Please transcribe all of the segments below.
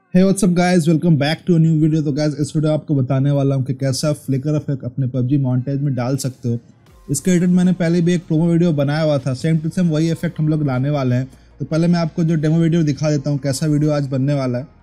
Hey what's up guys, welcome back to a new video. तो guys इस video आपको बताने वाला हूँ कि कैसा फ्लिकर इफेक्ट अपने पबजी मॉन्टेज में डाल सकते हो। इसके रिलेटेड मैंने पहले भी एक प्रोमो वीडियो बनाया हुआ था, सेम टू सेम वही इफेक्ट हम लोग लाने वाले हैं। तो पहले मैं आपको जो डेमो वीडियो दिखा देता हूँ कैसा वीडियो आज बनने वाला है।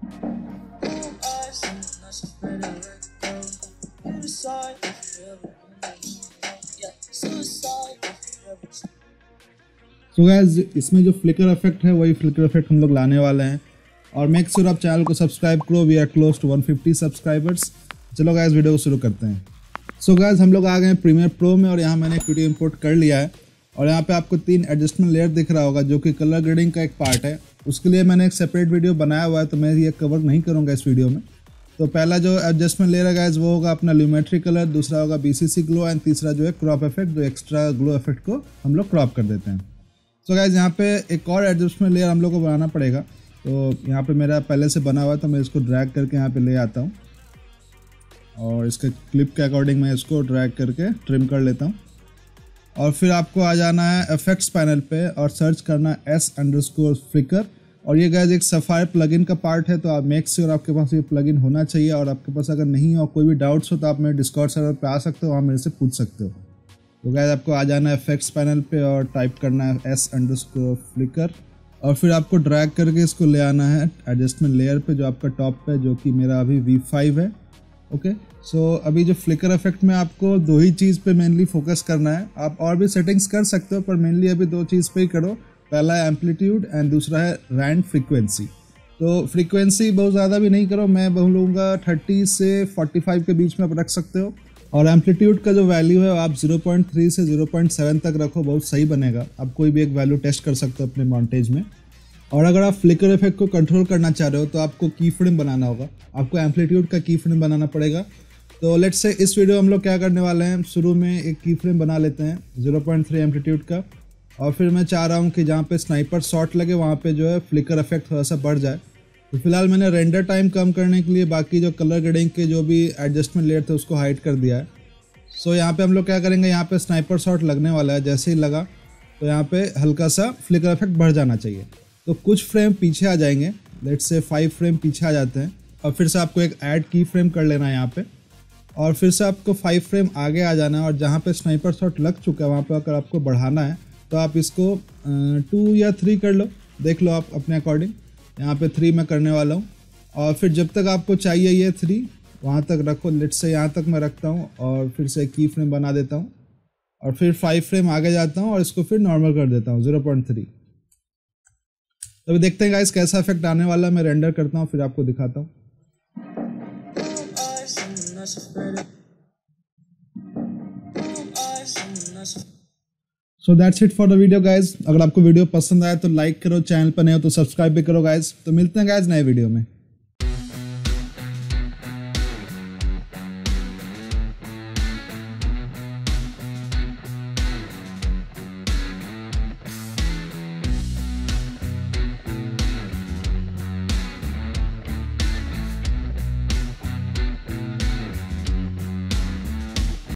तो गाइस इसमें जो फ्लिकर इफेक्ट है वही फ्लिकर इफेक्ट हम लोग लाने वाले हैं। और मेक श्योर आप चैनल को सब्सक्राइब करो, we are close to 150 subscribers. चलो गाइस वीडियो को शुरू करते हैं। सो गाइस हम लोग आ गए हैं प्रीमियर प्रो में और यहाँ मैंने एक वीडियो इंपोर्ट कर लिया है। और यहाँ पे आपको 3 एडजस्टमेंट लेयर दिख रहा होगा जो कि कलर ग्रेडिंग का एक पार्ट है। उसके लिए मैंने एक सेपरेट वीडियो बनाया हुआ है, तो मैं ये कवर नहीं करूँगा इस वीडियो में। तो पहला जो एडजस्टमेंट लेयर है गाइस वो होगा अपना ल्यूमेट्री कलर, दूसरा होगा BCC ग्लो एंड तीसरा जो है क्रॉप इफेक्ट, जो एक्स्ट्रा ग्लो इफेक्ट को हम लोग क्रॉप कर देते हैं। तो गाइस यहाँ पे एक और एडजस्टमेंट लेयर हम लोग को बनाना पड़ेगा। तो यहाँ पे मेरा पहले से बना हुआ है, तो मैं इसको ड्रैग करके यहाँ पे ले आता हूँ और इसके क्लिप के अकॉर्डिंग मैं इसको ड्रैग करके ट्रिम कर लेता हूँ। और फिर आपको आ जाना है इफेक्ट्स पैनल पे और सर्च करना S_flicker। और ये गाइस एक सफायर प्लगइन का पार्ट है, तो आप मेक श्योर आपके पास ये प्लगइन होना चाहिए। और आपके पास अगर नहीं हो, कोई भी डाउट्स हो, तो आप मेरे डिस्कॉर्ड सर्वर पे आ सकते हो, वहाँ मेरे से पूछ सकते हो। तो गाइस आपको आ जाना है इफेक्ट्स पैनल पे और टाइप करना है S_flicker। और फिर आपको ड्रैग करके इसको ले आना है एडजस्टमेंट लेयर पे जो आपका टॉप पे, जो कि मेरा अभी V5 है। ओके, सो अभी जो फ्लिकर इफेक्ट में आपको 2 ही चीज़ पे मेनली फोकस करना है। आप और भी सेटिंग्स कर सकते हो, पर मेनली अभी 2 चीज़ पे ही करो। पहला है एम्पलीट्यूड एंड दूसरा है रैंड फ्रीक्वेंसी। तो फ्रीक्वेंसी बहुत ज़्यादा भी नहीं करो, मैं बोलूँगा 30 से 45 के बीच में आप रख सकते हो। और एम्पलीट्यूड का जो वैल्यू है आप 0.3 से 0.7 तक रखो, बहुत सही बनेगा। आप कोई भी एक वैल्यू टेस्ट कर सकते हो अपने मॉन्टेज में। और अगर आप फ्लिकर इफेक्ट को कंट्रोल करना चाह रहे हो तो आपको की फ्रेम बनाना होगा, आपको एम्पलीट्यूड का की फ्रेम बनाना पड़ेगा। तो लेट्स से इस वीडियो हम लोग क्या करने वाले हैं, शुरू में एक की फ्रेम बना लेते हैं 0.3 एम्पलीट्यूड का। और फिर मैं चाह रहा हूँ कि जहाँ पे स्नाइपर शॉट लगे वहाँ पे जो है फ्लिकर इफेक्ट थोड़ा सा बढ़ जाए। तो फिलहाल मैंने रेंडर टाइम कम करने के लिए बाकी जो कलर ग्रेडिंग के जो भी एडजस्टमेंट लेयर थे उसको हाइड कर दिया है। सो यहाँ पे हम लोग क्या करेंगे, यहाँ पे स्नाइपर शॉट लगने वाला है, जैसे ही लगा तो यहाँ पे हल्का सा फ्लिकर इफेक्ट बढ़ जाना चाहिए। तो कुछ फ्रेम पीछे आ जाएंगे, लेट्स से 5 फ्रेम पीछे आ जाते हैं। और फिर से आपको एक ऐड की फ्रेम कर लेना है यहाँ पे। और फिर से आपको 5 फ्रेम आगे आ जाना है और जहाँ पे स्नाइपर शॉट लग चुका है वहाँ पे अगर आपको बढ़ाना है तो आप इसको 2 या 3 कर लो, देख लो आप अपने अकॉर्डिंग। यहाँ पे 3 मैं करने वाला हूँ। और फिर जब तक आपको चाहिए ये 3 वहाँ तक रखो, लेट्स से यहाँ तक मैं रखता हूँ और फिर से की फ्रेम बना देता हूँ। और फिर 5 फ्रेम आगे जाता हूँ और इसको फिर नॉर्मल कर देता हूँ 0.3। तो अभी देखते हैं गाइस कैसा इफेक्ट आने वाला है। मैं रेंडर करता हूँ फिर आपको दिखाता हूँ। So that's it for the video guys. अगर आपको वीडियो पसंद आया तो लाइक करो, चैनल पर नए हो तो सब्सक्राइब भी करो गाइज। तो मिलते हैं गाइज नए वीडियो में।